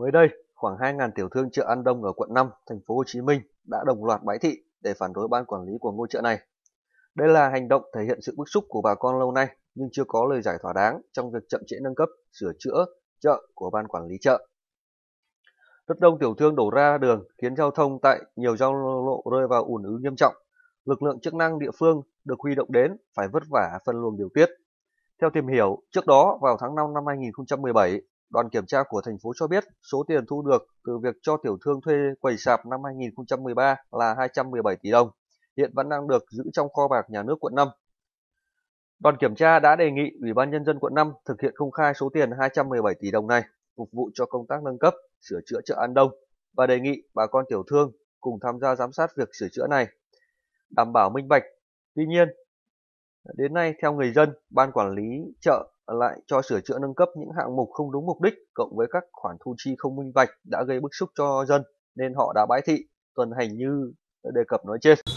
Mới đây, khoảng 2.000 tiểu thương chợ An Đông ở quận 5, thành phố Hồ Chí Minh đã đồng loạt bãi thị để phản đối ban quản lý của ngôi chợ này. Đây là hành động thể hiện sự bức xúc của bà con lâu nay nhưng chưa có lời giải thỏa đáng trong việc chậm trễ nâng cấp, sửa chữa chợ của ban quản lý chợ. Rất đông tiểu thương đổ ra đường khiến giao thông tại nhiều giao lộ rơi vào ùn ứ nghiêm trọng. Lực lượng chức năng địa phương được huy động đến phải vất vả phân luồng điều tiết. Theo tìm hiểu, trước đó vào tháng 5 năm 2017, đoàn kiểm tra của thành phố cho biết số tiền thu được từ việc cho tiểu thương thuê quầy sạp năm 2013 là 217 tỷ đồng, hiện vẫn đang được giữ trong kho bạc nhà nước quận 5. Đoàn kiểm tra đã đề nghị Ủy ban Nhân dân quận 5 thực hiện công khai số tiền 217 tỷ đồng này phục vụ cho công tác nâng cấp, sửa chữa chợ An Đông và đề nghị bà con tiểu thương cùng tham gia giám sát việc sửa chữa này, đảm bảo minh bạch. Tuy nhiên, đến nay theo người dân, ban quản lý chợ lại cho sửa chữa nâng cấp những hạng mục không đúng mục đích cộng với các khoản thu chi không minh bạch đã gây bức xúc cho dân nên họ đã bãi thị tuần hành như đề cập nói trên.